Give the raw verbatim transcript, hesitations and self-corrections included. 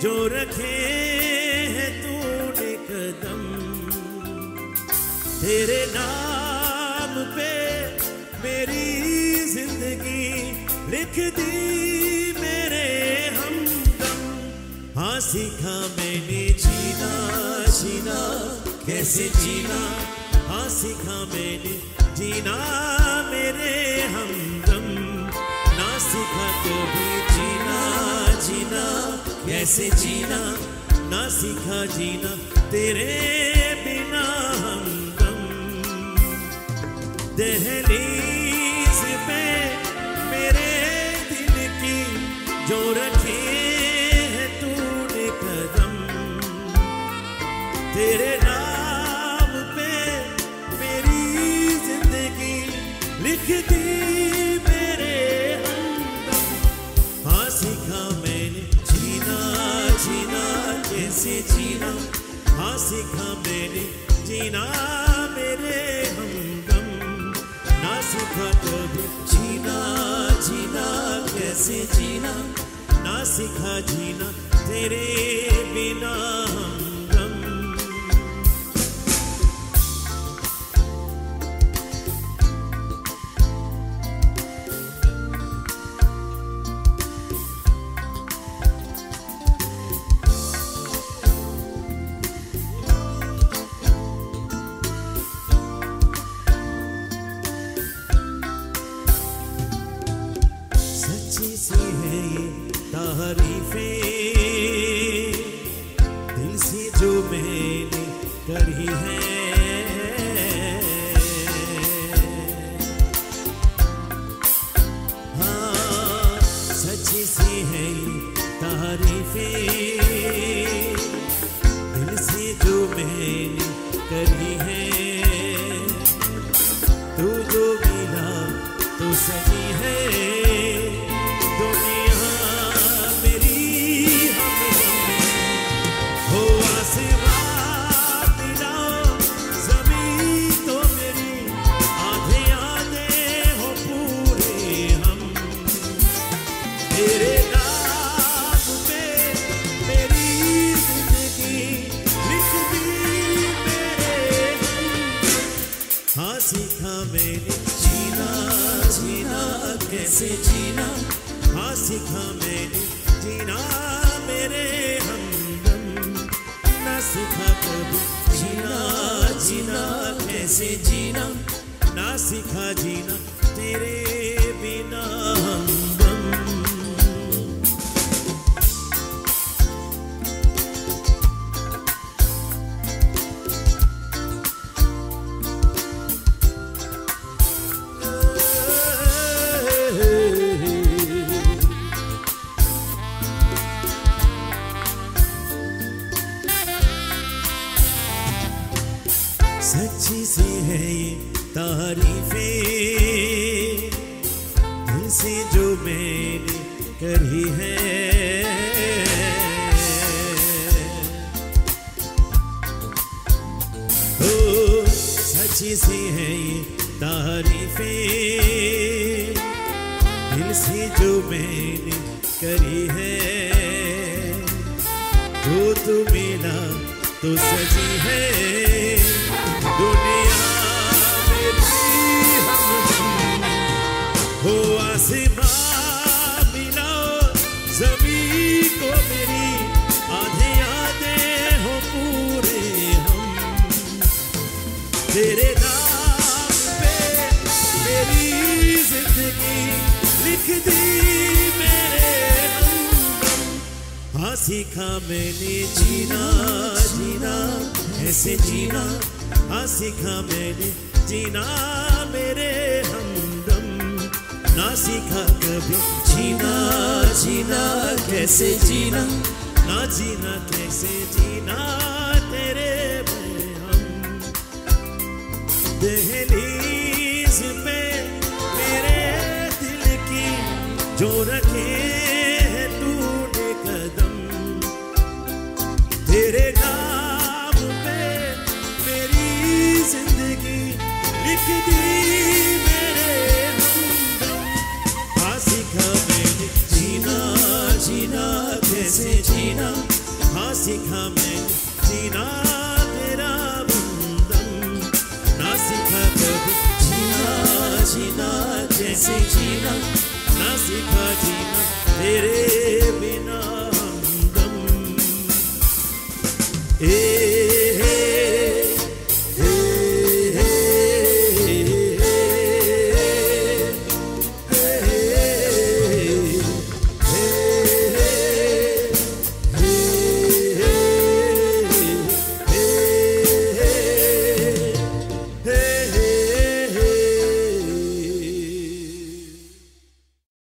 जो रखे हैं तूने कदम, तेरे नाम पे मेरी जिंदगी लिख दी मेरे हमदम। हाँ सीखा मैंने जीना जीना कैसे जीना, हाँ सीखा मैंने जीना मेरे हमदम। ना सीखा कभी जीना जीना कैसे जीना, ना सीखा जीना तेरे बिना हमदम। दहलीज पे मेरे दिल की जो रखे है तूने कदम, तेरे नाम पे मेरी जिंदगी लिख दी मेरे हमदम। हाँ सीखा मैंने जीना जीना कैसे जीना, हाँ सीखा मैंने जीना मेरे हमदम। ना सीखा कभी जीना जीना कैसे जीना, ना सीखा जीना तेरे बिना हमदम। सच्ची सी है ये तारीफें दिल से जो मैंने करी है, हाँ सच्ची सी है ये तारीफें दिल से जो मैंने करी है। तू जो मिला तो सही है दुनिया मेरी हमदम। हो आसमां मिला ज़मीं तो मेरी आधे आधे हो पूरे हम। तेरे नाम पे मेरी जिंदगी लिख दी मेरे हम। हाँ सीखा मैंने जीना जीना कैसे जीना, हाँ सीखा मैंने जीना मेरे हमदम। ना सीखा कभी जीना जीना कैसे जीना, ना सीखा जीना तेरे बिना हमदम। सच्ची सी है ये तारीफें दिल से जो मैंने करी है, ओ सच्ची सी है ये तारीफें दिल से जो मैंने करी है। जो तू मिला तो सजी है दुनिया मेरी हमदम। हो आसमां मिला ज़मीं को मेरी आधे आधे हो पूरे हम। तेरे नाम पे मेरी जिंदगी लिख दी मेरे हमदम। हाँ सीखा मैंने जीना जीना ऐसे जीना, हाँ सीखा मैंने जीना मेरे हमदम। ना सीखा कभी जीना जीना कैसे जीना, ना जीना कैसे जीना तेरे में हम। दहलीज पे मेरे दिल की जो रखे है तूने कदम, तेरे नाम पे मेरी जिंदगी लिख दी मेरे हमदम। हाँ सीखा मैंने जीना जीना कैसे जीना, सीखा मैं जीना तेरा बंधन, ना सीखा कभी जीना जीना जैसे जीना, ना सीखा जीना तेरे